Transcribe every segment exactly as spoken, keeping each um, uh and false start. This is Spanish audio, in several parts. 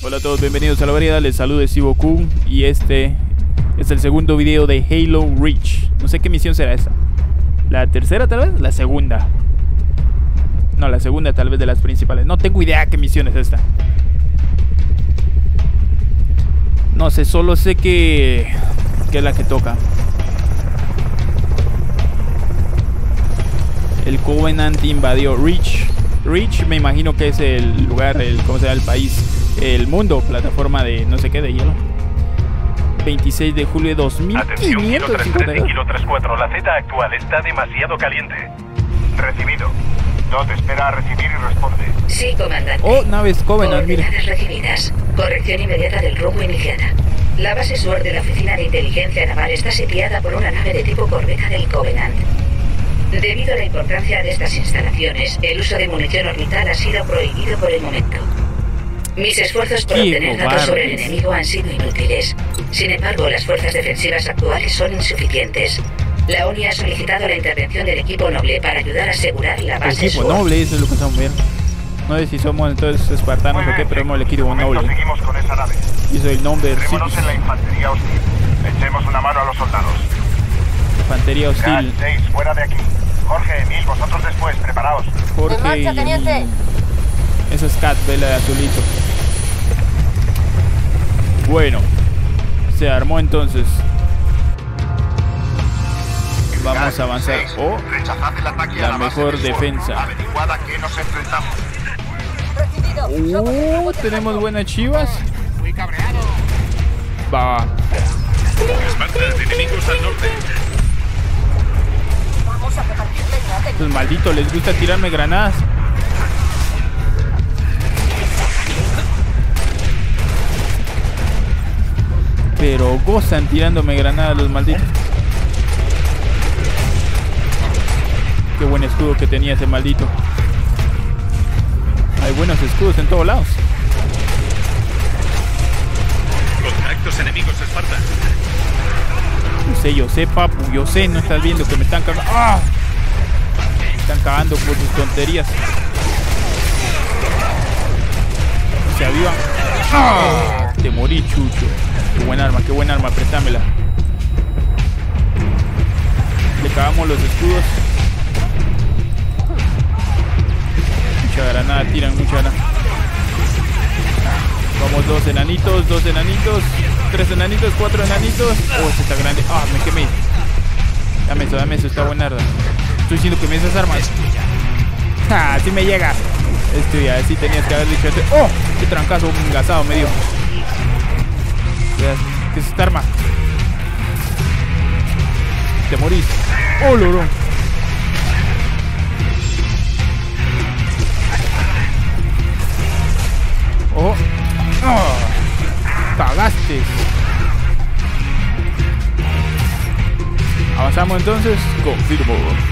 Hola a todos, bienvenidos a la variedad, les saluda Siboku y este es el segundo video de Halo Reach. No sé qué misión será esta. ¿La tercera tal vez? ¿La segunda? No, la segunda tal vez de las principales. No tengo idea qué misión es esta. No sé, solo sé que, que es la que toca. El Covenant invadió Reach. Reach me imagino que es el lugar, el, ¿cómo se llama? El país. El mundo, plataforma de no sé qué, de hielo. veintiséis de julio de dos mil quinientos cincuenta y dos. Kilo treinta y cuatro, la Z actual está demasiado caliente. Recibido. Dot espera a recibir y responde. Sí, comandante. Oh, naves Covenant, mira. Coordenadas recibidas. Corrección inmediata del rumbo iniciada. La base SWORD de la Oficina de Inteligencia Naval está sitiada por una nave de tipo corbeta del Covenant. Debido a la importancia de estas instalaciones, el uso de munición orbital ha sido prohibido por el momento. Mis esfuerzos por obtener datos sobre el enemigo han sido inútiles. Sin embargo, las fuerzas defensivas actuales son insuficientes. La ONI ha solicitado la intervención del equipo noble para ayudar a asegurar la base El equipo SWORD. noble, eso es lo que estamos viendo. No sé si somos entonces espartanos o qué, pero hemos el equipo noble. Seguimos con esa nave. Y soy el nombre Centrémonos en la infantería hostil. Echemos una mano a los soldados. Infantería hostil. seis, fuera de aquí. Jorge, Emil, vosotros después, preparaos. Jorge En marcha, teniente. y... Eso es Cat, vela de azulito. Bueno, se armó entonces. Vamos a avanzar. Oh, Rechazad el ataque a la la base mejor de SWORD. defensa. Averiguad a qué nos enfrentamos. Recibido. Uh, tenemos buenas chivas. Muy cabreado. Va. Espartas de enemigos al norte. Vamos a repartir leña. Los malditos les gusta tirarme granadas. Pero gozan tirándome granadas los malditos. Qué buen escudo que tenía ese maldito. Hay buenos escudos en todos lados. Contactos enemigos, Esparta. Yo sé, yo sé, papu, yo sé, no estás viendo que me están cagando. ¡Ah! Me están cagando por sus tonterías. Se avivan. ¡Ah! Te morí, chucho. Qué buen arma, qué buen arma, préstamela. Le cagamos los escudos. Mucha granada, tiran mucha granada. Vamos, dos enanitos, dos enanitos, tres enanitos, cuatro enanitos. Oh, este está grande. Ah, me quemé. Dame eso, dame eso, está buenarda. Estoy diciendo que me esas armas. Ah, sí me llega. Esto ya, sí tenías que haber dicho antes. Oh, qué trancazo, un gasado me dio. ¿Qué es esta arma? Te morís. Oh, loro. Oh. Oh. Cagaste. Avanzamos entonces. Confirmo.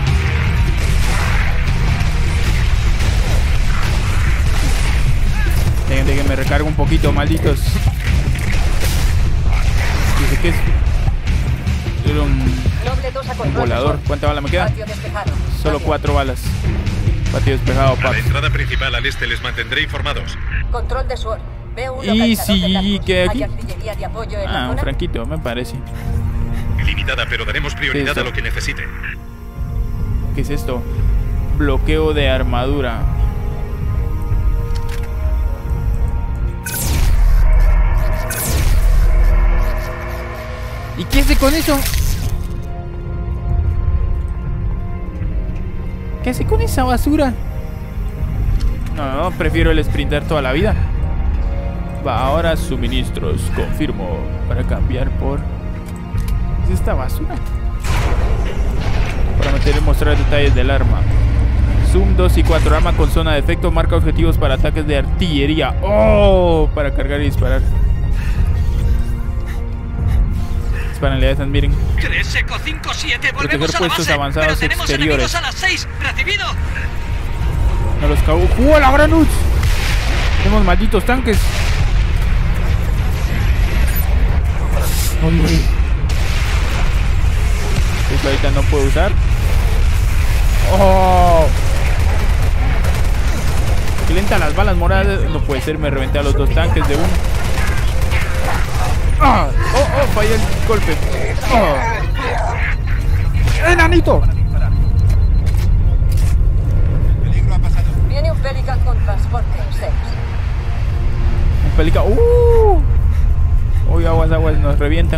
Déjenme que me recargue un poquito, malditos. Dice que es. Era un, un volador. ¿Cuánta bala me queda? Solo cuatro balas. Patio despejado, A la papi. entrada principal al este les mantendré informados. Control de SWORD. Veo un Y localizador si de blancos. que aquí. ¿Hay artillería de apoyo en la Ah, un zona? franquito, me parece. Limitada, pero daremos prioridad Sí, sí. a lo que necesite. ¿Qué es esto? Bloqueo de armadura. ¿Y qué hace con eso? ¿Qué hace con esa basura? No, no, prefiero el sprinter toda la vida. Va, ahora suministros, confirmo. Para cambiar por... ¿Qué es esta basura? Para meter y mostrar detalles del arma. Zoom dos y cuatro, arma con zona de efecto, marca objetivos para ataques de artillería. ¡Oh! Para cargar y disparar. Disparan, miren. tres Eco cinco siete, Proteger volvemos a la puestos base, avanzados pero tenemos exteriores. enemigos a las seis. ¡Recibido! No los cago. ¡Uh, la gran Uts! Tenemos malditos tanques. Hombre. Esto ahorita no puedo usar. ¡Oh! Qué lenta las balas moradas. No puede ser, me reventé a los dos tanques de uno. ¡Ah! ¡Oh, oh! Fallé el golpe. ¡Oh! ¡Enanito! Viene un Pelican con transporte seis. Un Pelican. ¡Uh! Uy, aguas, aguas, nos revientan.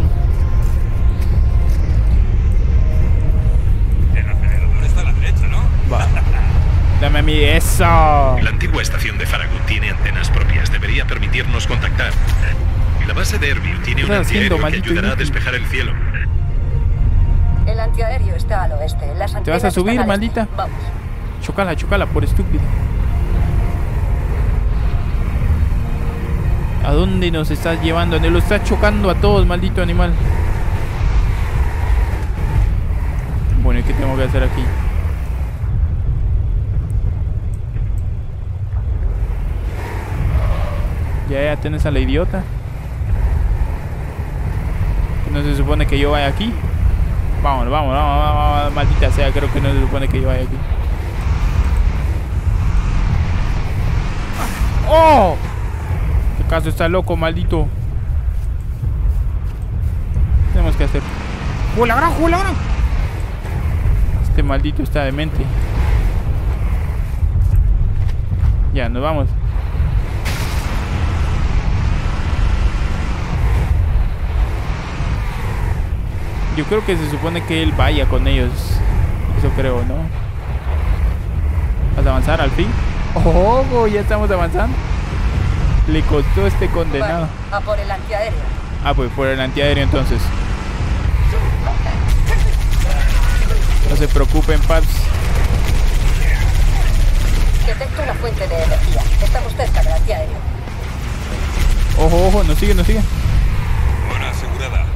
El acelerador está a la derecha, ¿no? Va. Dame a mí eso. La antigua estación de Farragut tiene antenas propias. Debería permitirnos contactar. La base de Erbil tiene un ¿Qué estás haciendo, antiaéreo que maldito ayudará a inútil? despejar el cielo. El antiaéreo está al oeste. Las ¿Te vas a antenas subir, están al maldita? este. Vamos. Chocala, chocala, por estúpido. ¿A dónde nos estás llevando? Nos lo estás chocando a todos, maldito animal. Bueno, ¿y qué tengo que hacer aquí? Ya, ya tienes a la idiota. ¿No se supone que yo vaya aquí? Vámonos, vámonos, vámonos, vámonos, vámonos, maldita sea, creo que no se supone que yo vaya aquí. ¡Oh! Este caso está loco, maldito. ¿Qué tenemos que hacer? ¡Juega la gran, juega la gran! Este maldito está demente. Ya, nos vamos. Yo creo que se supone que él vaya con ellos. Eso creo, ¿no? ¿Vas a avanzar al fin? ¡Oh! Ya estamos avanzando. Le costó este condenado. Vale, a por el antiaéreo. Ah, pues por el antiaéreo entonces. No se preocupen, paps. Detecto una fuente de energía. Estamos cerca del antiaéreo. Ojo, ojo, nos sigue, nos sigue. Buena asegurada.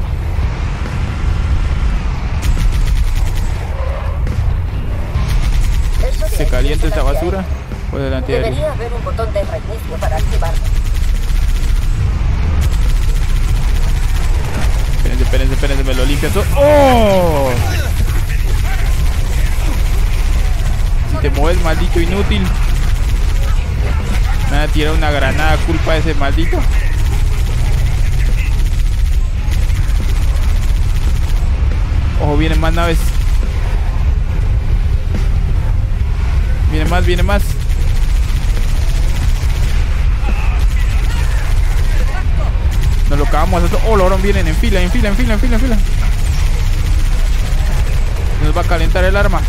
Eso de Se ahí calienta es el esta antiaéreo. basura. Pues el antiaéreo. Debería haber un botón de reinicio para activarlo. Espérense, espérense, espérense, me lo limpio todo. ¡Oh! Si te mueves, maldito inútil. Me van a tirar una granada culpa de ese maldito. Ojo, vienen más naves. Viene más, viene más. Nos lo acabamos. Oh, lorón, vienen en fila, en fila, en fila, en fila, en fila. Nos va a calentar el arma.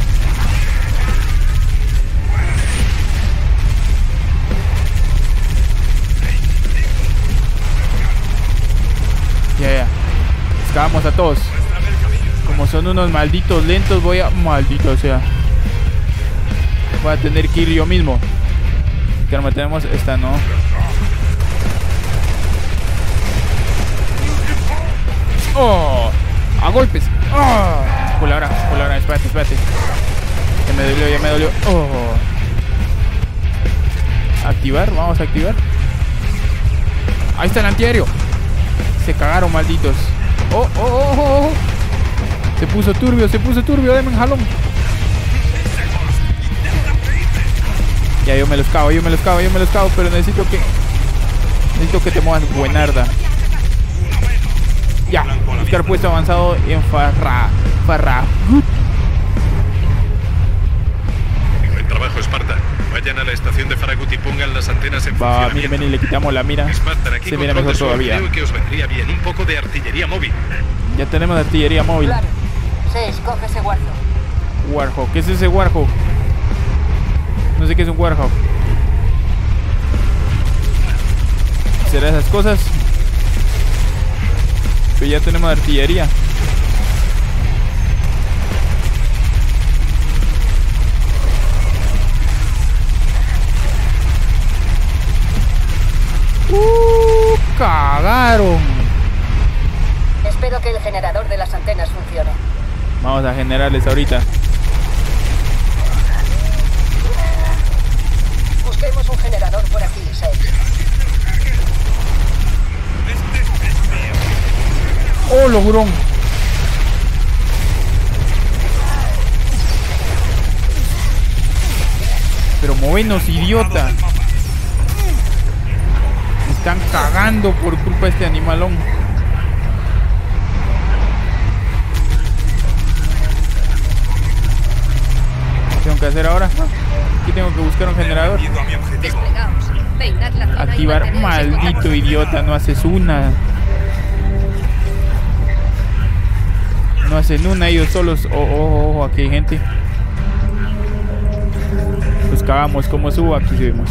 Ya, ya. Excavamos a todos. Como son unos malditos lentos, voy a... Maldito sea. Voy a tener que ir yo mismo. ¿Qué arma tenemos? Esta no. ¡Oh! ¡A golpes! ¡Oh! Culabra, culabra, espérate, espérate. Ya me dolió, ya me dolió. ¡Oh! Activar, vamos a activar. Ahí está el antiaéreo. Se cagaron, malditos. ¡Oh, oh, oh, oh! oh. Se puso turbio, se puso turbio, denme un jalón. Ya, yo me los cago, yo me los cago, yo me los cago, pero necesito que... Necesito que te muevas, buenarda. Ya, buscar puesto avanzado en Farra... Farra... Buen trabajo, Esparta. Vayan a la estación de Farragut y pongan las antenas en Va, funcionamiento. miren, miren, le quitamos la mira. Esparta, aquí Se mira control mejor de Sword. todavía. Creo que os vendría bien un poco de artillería móvil. Ya tenemos artillería móvil. Claro. seis, coge ese guardo. Warhawk, ¿qué es ese Warhawk? No sé qué es un Warhawk. ¿Será esas cosas? Pero ya tenemos artillería. ¡Uh! ¡Cagaron! Espero que el generador de las antenas funcione. Vamos a generarles ahorita. Busquemos un generador por aquí, seis. ¡Oh, logrón! Pero movenos, idiota. están cagando por culpa de este animalón. ¿Qué tengo que hacer ahora? Aquí tengo que buscar un generador. Desplegaos. Peinad la zona y Activar. manteneos en Maldito contacto. idiota, no haces una. No hacen una ellos solos. Oh, oh, oh, aquí hay gente. Los cagamos. ¿Cómo subo? Aquí subimos.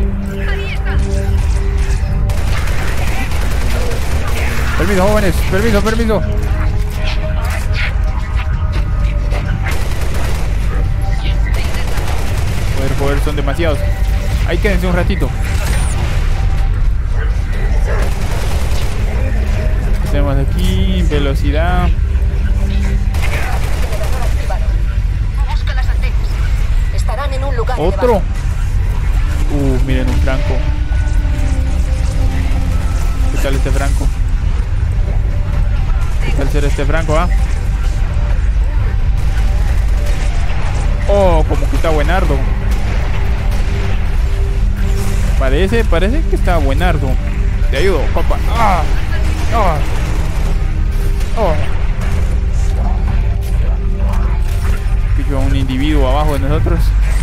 Permiso, jóvenes. Permiso, permiso. Joder, joder, son demasiados. Ahí quédense un ratito. ¿Qué tenemos aquí? Velocidad. Busca las antenas. Estarán en un lugar Otro. elevado. Uh, miren un franco. ¿Qué tal este franco? ¿Qué tal será este franco, ah? Oh, como que está buenardo. Parece, parece que está buenardo. Te ayudo, papá. Ah, ah, oh. Pico a un individuo abajo de nosotros.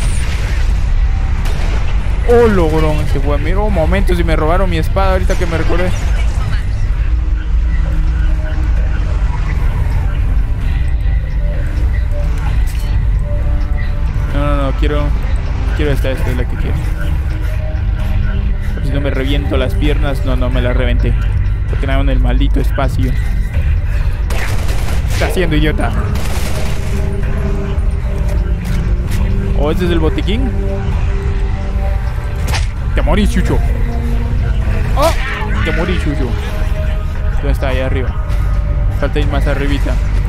Oh, logrón, ese fue. Mira un momento, si me robaron mi espada ahorita que me recordé. No, no, no, quiero. Quiero esta, esta es la que quiero. Si no me reviento las piernas, no, no me las reventé. Porque nada en el maldito espacio. ¿Qué está haciendo, idiota? ¿O este es el botiquín? Te morí, Chucho. ¡Oh! Te morí, Chucho. ¿Dónde está? Ahí arriba. Falta ir más arribita.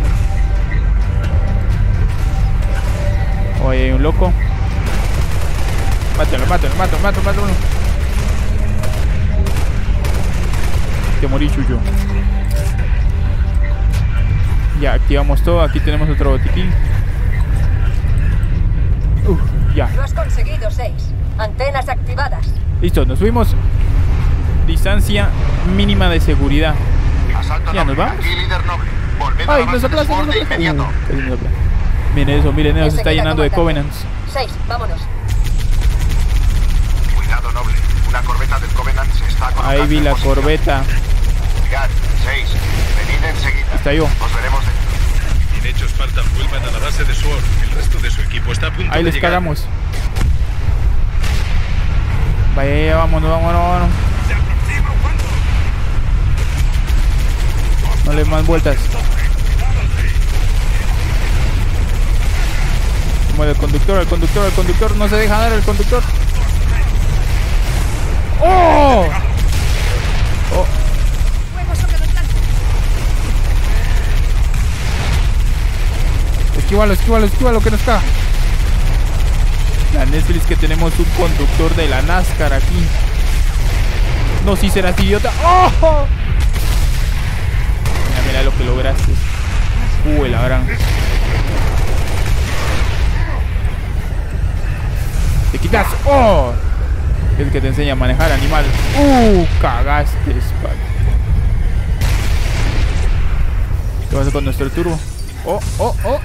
Oh, ahí hay un loco. Mátalo, mátalo, mátalo, mátalo, mátalo. Te morí, Chucho. Ya, activamos todo. Aquí tenemos otro botiquín. Uh, ya. Lo has conseguido, seis. Antenas activadas. Listo, nos fuimos. Distancia mínima de seguridad. Asalto Ya, noble. ¿nos vamos? Aquí, líder noble. Volved a Ay, la nos base de aplasta, nos Sword de aplasta. inmediato. Uh, qué lindo aplasta. Miren eso, miren eso, se está Enseguida, llenando de comandante. Covenants. Seis, vámonos. Cuidado, noble. Una corbeta del Covenant se está colocando Ahí vi en la posición. corbeta. Mirad, seis. Venid enseguida. Está yo. Os veremos dentro. Bien hecho, Spartan. Vuelvan a la base de Sword. El resto de su equipo está a punto Ahí de les llegar. cagamos. Vaya, ya, vámonos, vámonos, vámonos. No le más vueltas. Mueve el conductor, el conductor, el conductor. No se deja dar el conductor. ¡Oh! ¡Oh! Esquívalo, esquívalo, esquívalo, que nos caga. La Netflix que tenemos un conductor de la NASCAR aquí. No, si serás idiota. ¡Oh! Mira, mira lo que lograste. Uy, la gran. Te quitas. ¡Oh! Es que te enseña a manejar, animal. ¡Uh! Cagaste, espalda. ¿Qué pasa con nuestro turbo? ¡Oh, oh, oh!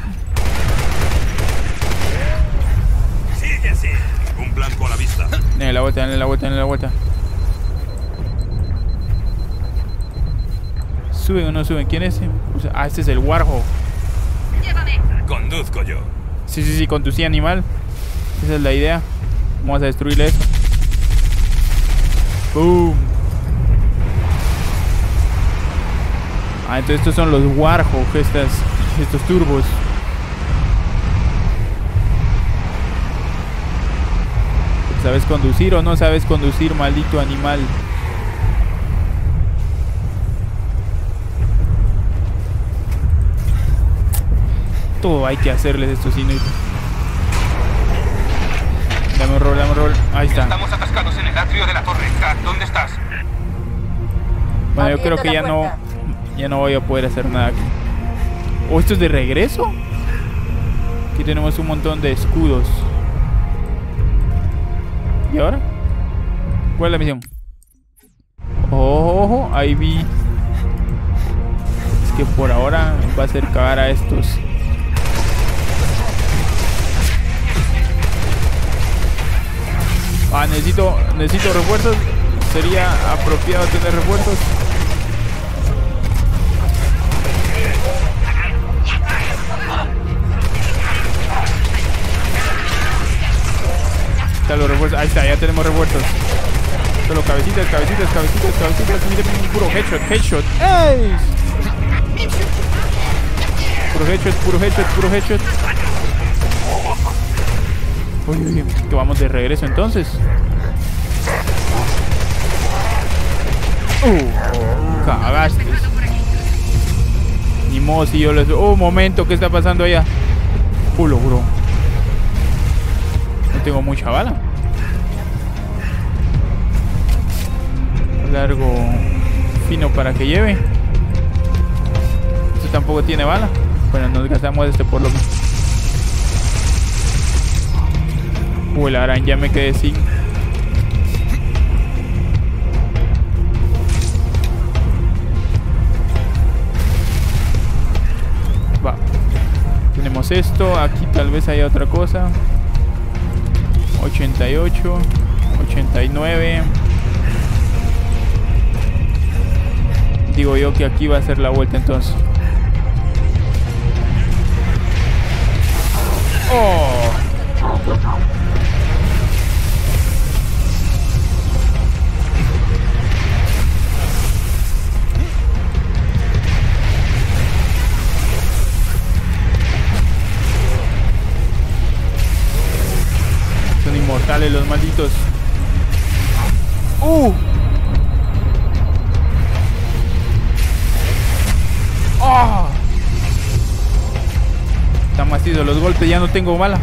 Sigue así. Un blanco a la vista. Dale la vuelta, dale la vuelta, dale la vuelta. ¿Suben o no suben? ¿Quién es ese? Ah, este es el Warhol. Conduzco yo. Sí, sí, sí, conducí animal. Esa es la idea. Vamos a destruirle eso. ¡Boom! Ah, entonces estos son los Warhol, estas, estos turbos. ¿Sabes conducir o no sabes conducir, maldito animal? Todo hay que hacerles a estos inútiles. Dame un roll, dame un roll. Ahí está. Estamos atascados en el atrio de la torre. Crack, ¿dónde estás? Bueno, yo Abriendo creo que la ya no, puerta. ya no voy a poder hacer nada aquí. ¿O esto es de regreso? Aquí tenemos un montón de escudos. ¿Y ahora? ¿Cuál es la misión? Ojo, ojo, ahí vi. Es que por ahora va a hacer cagar a estos. Ah, necesito, necesito refuerzos. Sería apropiado tener refuerzos. Están los refuerzos. Ahí está, ya tenemos refuerzos. Solo cabecitas, cabecitas, cabecitas, cabecitas. Miren, puro headshot, headshot. ¡Ey! Puro headshot, puro headshot, puro headshot. Uy, uy, uy, que vamos de regreso entonces. Uh, cagaste. Ni modo si yo les... Oh, un momento, ¿qué está pasando allá? Culo, bro. No tengo mucha bala. Largo, fino para que lleve. Esto tampoco tiene bala. Bueno, nos gastamos este por lo menos. Uy, la gran, ya me quedé sin. Va. Tenemos esto. Aquí tal vez haya otra cosa. ochenta y ocho. ochenta y nueve. Digo yo que aquí va a ser la vuelta entonces. Oh. Son inmortales los malditos. Uh. Oh. Están macizos los golpes, ya no tengo bala.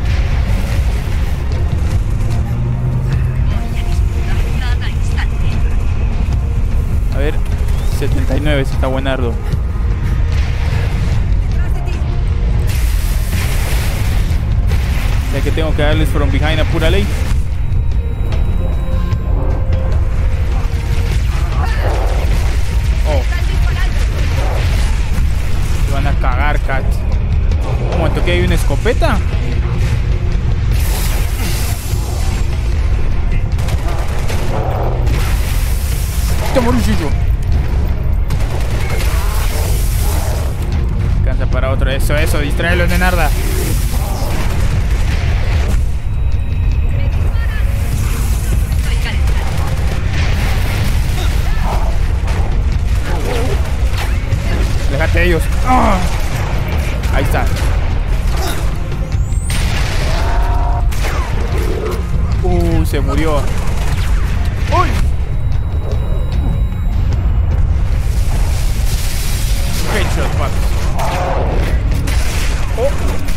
A ver, setenta y nueve, si está buenardo. Ya que tengo que darles from behind a pura ley. Oh. Se van a cagar, cat. Un momento, que hay una escopeta. Te moruchillo. Alcanza para otro. Eso, eso, distráelo, nenarda. Déjate de ellos. ¡Oh! Ahí está. Uh, se murió. ¡Uy! Headshot, papi. Oh.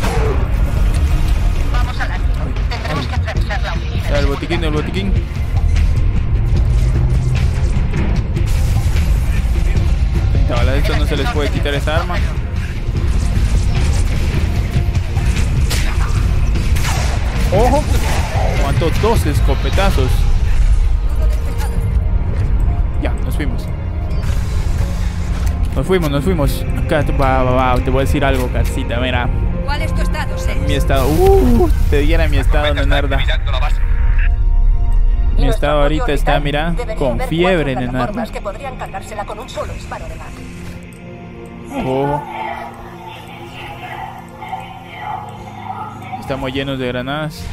Vamos a la... Tendremos que atravesar la oficina. El botiquín, el botiquín. treinta balas de esto, no se les puede quitar esta arma. ¡Ojo! Aguantó dos escopetazos. Ya, nos fuimos. Nos fuimos, nos fuimos. Acá, va, va, va, te voy a decir algo, casita, mira. ¿Cuál es tu estado, Sex? Mi estado, uh, te diera mi estado, nenarda. Mi estado ahorita está, mira, con fiebre, nenarda. Que podrían cargársela con un solo disparo de mano. Ojo. Estamos llenos de granadas.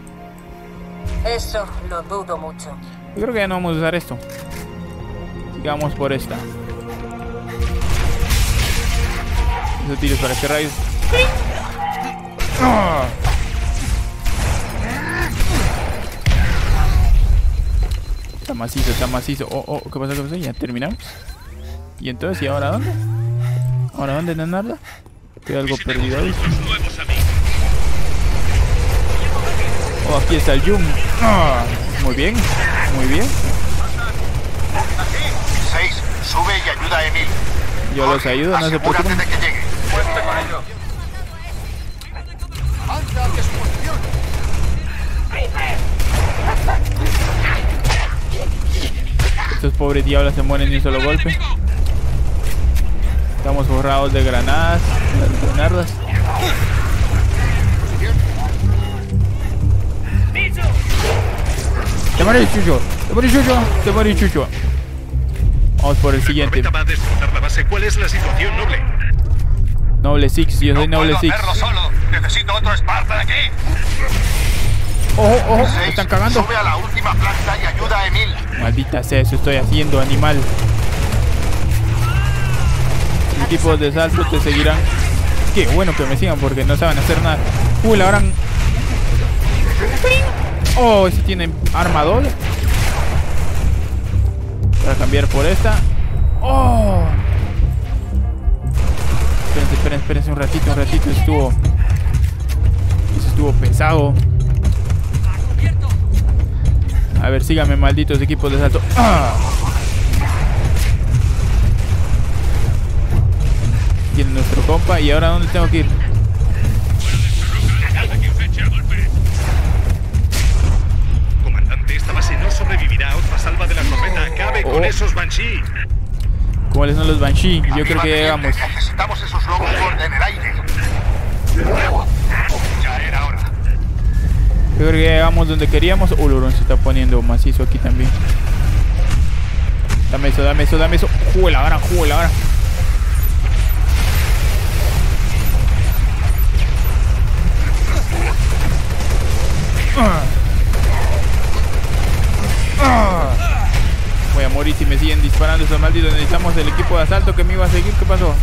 Eso lo dudo mucho. Yo creo que ya no vamos a usar esto. Sigamos por esta. Esos tiros para qué rayos. ¡Ah! Está macizo, está macizo. Oh, oh, ¿qué pasa? ¿Qué pasa? Ya terminamos. ¿Y entonces? ¿Y ahora dónde? ¿Ahora dónde, nenarda? Queda algo perdido ahí. Oh, aquí está el Yum. Ah, muy bien, muy bien. seis, sube y ayuda a Emil. Yo los ayudo, no se preocupen. Asegúrate de que llegue. Fuerte con ello. ¡Avanza hacia su posición! Estos pobres diablos se mueren de un solo golpe. Estamos forrados de granadas, de granardas. Te morí, Chucho. Te morí, Chucho. Te morí, Chucho. Vamos por el siguiente. Va a destrozar la base. ¿Cuál es la situación, Noble? Noble Six, yo soy No Noble puedo Six. hacerlo solo. Necesito otro Spartan aquí. Ojo, ojo, me Seis, están cagando. Sube a la última planta y ayuda a Emil. Maldita sea, eso estoy haciendo, animal. Los equipos de salto te seguirán. Qué bueno que me sigan porque no saben hacer nada. Uy, la harán. Oh, ese tiene arma doble. Para cambiar por esta. Oh. Espérense, espérense, espérense un ratito, un ratito. Estuvo. Eso estuvo pesado. A ver, síganme, malditos equipos de salto. ¡Ah! Tiene nuestro compa. ¿Y ahora dónde tengo que ir? Comandante, esta base no sobrevivirá a otra salva de la corbeta. Acabe Oh. con esos Banshee. ¿Cuáles son los Banshee? Yo creo que llegamos. Necesitamos esos Longboard en el aire. Ya era hora. Yo creo que llegamos donde queríamos. Uh, Lurón se está poniendo macizo aquí también. Dame eso, dame eso, dame eso. Juega ahora, juega ahora. Ah. Ah. Voy a morir si me siguen disparando esos malditos. Necesitamos el equipo de asalto que me iba a seguir. ¿Qué pasó?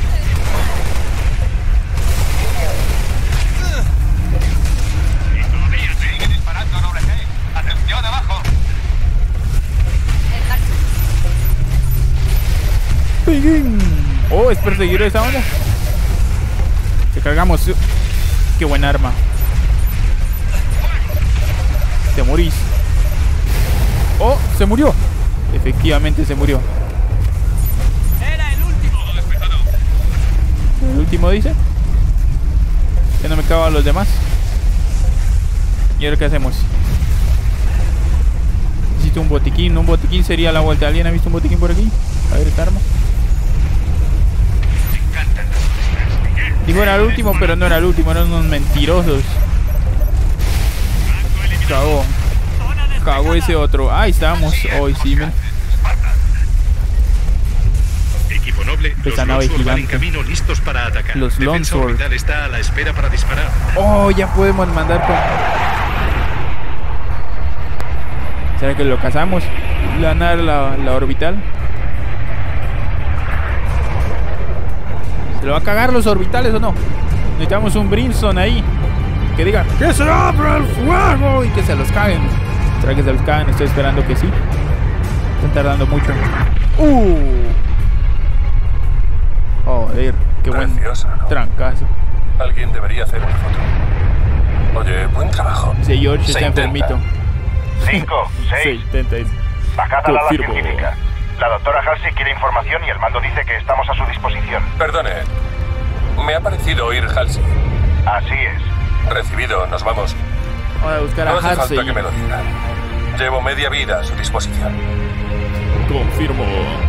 Sigue disparando, Noble G. Atención abajo. ¡Peguín! Oh, es perseguir esa onda. Te cargamos. Qué buen arma. Te morís. Oh, se murió. Efectivamente se murió. Era el último. El último dice. Ya no me cago a los demás. ¿Y ahora qué hacemos? Necesito un botiquín. Un botiquín sería la vuelta. ¿Alguien ha visto un botiquín por aquí? A ver esta arma. Digo era el último, pero no era el último. Eran unos mentirosos. Cagó. Cagó ese otro. Ahí estamos. Hoy sí, men. Equipo Noble, los Esa nave Longsword van en gigante. camino listos para atacar. Los Defensa Longsword. orbital está a la espera para disparar. Oh, ya podemos mandar con... ¿Será que lo cazamos? ¿Ganar la, la orbital? ¿Se lo va a cagar los orbitales o no? Necesitamos un Brimstone ahí que diga ¡que se abra el fuego! Y que se los caguen. ¿Será que se los caguen? Estoy esperando que sí. Están tardando mucho. ¡Uh! Joder, qué buen Preciosa, ¿no? trancazo. Alguien debería hacer una foto. Oye, buen trabajo. Ese George Se está intenta. enfermito. Cinco, Se seis. intenta eso. Bajad al ala Confirmo. científica. La doctora Halsey quiere información y el mando dice que estamos a su disposición. Perdone. Me ha parecido oír Halsey. Así es. Recibido, nos vamos. Vamos a buscar a No hace Halsey. falta que me lo diga. Llevo media vida a su disposición. Confirmo.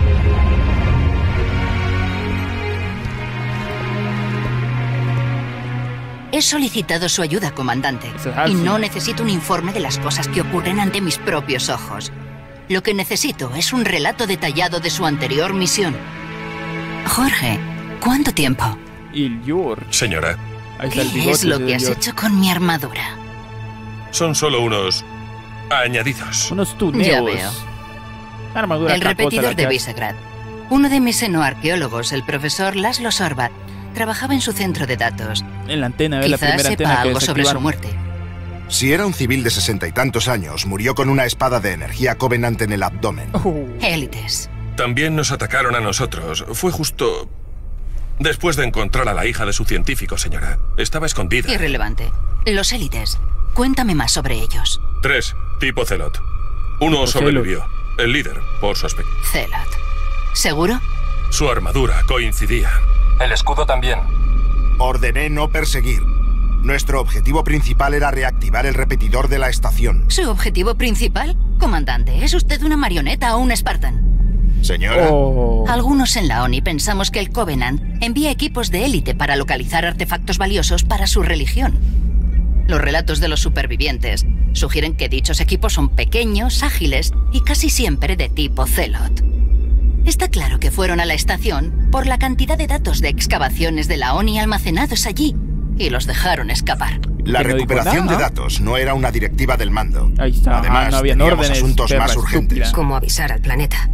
He solicitado su ayuda, comandante. Eso es Y Halsey. no necesito un informe de las cosas que ocurren ante mis propios ojos. Lo que necesito es un relato detallado de su anterior misión. Jorge, ¿cuánto tiempo? Y el George. Señora, Ahí está el ¿Qué bigote es lo del que has George. hecho con mi armadura? son solo unos añadidos. Unos tuneos. Ya veo. Armadura El caposa repetidor la que de hace. Visegrad. Uno de mis xenoarqueólogos, el profesor Laszlo Sorbat, trabajaba en su centro de datos. En la antena, de la Quizás primera sepa antena que algo sobre su desactivaron. muerte. Si era un civil de sesenta y tantos años, murió con una espada de energía Covenant en el abdomen. Uh, Élites. También nos atacaron a nosotros. Fue justo después de encontrar a la hija de su científico, señora. Estaba escondida. Irrelevante. Los élites. Cuéntame más sobre ellos. Tres, tipo Celot. Uno Tipo sobrevivió. El líder, por su aspecto. Celot. ¿Seguro? Su armadura coincidía. El escudo también. Ordené no perseguir. Nuestro objetivo principal era reactivar el repetidor de la estación. ¿Su objetivo principal? Comandante, ¿es usted una marioneta o un Spartan? Señora. Oh. Algunos en la ONI pensamos que el Covenant envía equipos de élite para localizar artefactos valiosos para su religión. Los relatos de los supervivientes sugieren que dichos equipos son pequeños, ágiles y casi siempre de tipo Zelot. Está claro que fueron a la estación por la cantidad de datos de excavaciones de la ONI almacenados allí y los dejaron escapar. La Que no dijo recuperación nada. de datos no era una directiva del mando. Ahí está. Además, Ah, no habían teníamos órdenes, asuntos perra más urgentes. estúpida. Como avisar al planeta.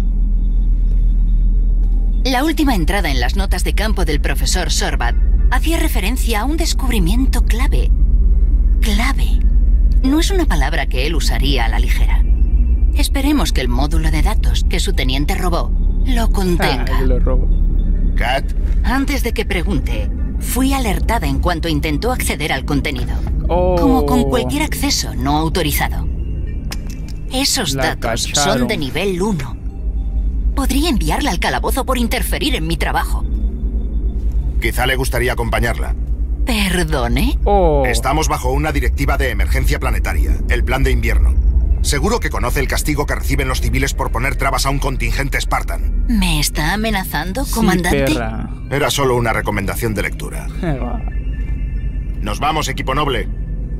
La última entrada en las notas de campo del profesor Sorbat hacía referencia a un descubrimiento clave. Clave. No es una palabra que él usaría a la ligera. Esperemos que el módulo de datos que su teniente robó lo contenga. Ah, yo lo robo. Kat, Antes de que pregunte, fui alertada en cuanto intentó acceder al contenido. Oh. Como con cualquier acceso no autorizado. Esos La datos cacharon. son de nivel uno. Podría enviarla al calabozo por interferir en mi trabajo. quizá le gustaría acompañarla. ¿Perdone? Oh. Estamos bajo una directiva de emergencia planetaria, el plan de invierno. Seguro que conoce el castigo que reciben los civiles por poner trabas a un contingente Spartan. ¿Me está amenazando, Sí, comandante? perra. Era solo una recomendación de lectura. Nos vamos, equipo noble.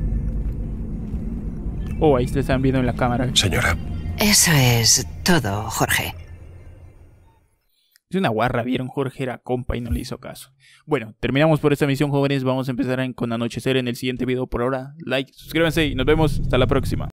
Oh, ahí te están viendo en la cámara. Señora. Eso es todo, Jorge. Es una guarra, vieron, Jorge era compa y no le hizo caso. Bueno, terminamos por esta misión, jóvenes. Vamos a empezar en- con Anochecer en el siguiente video. Por ahora, like, suscríbanse y nos vemos hasta la próxima.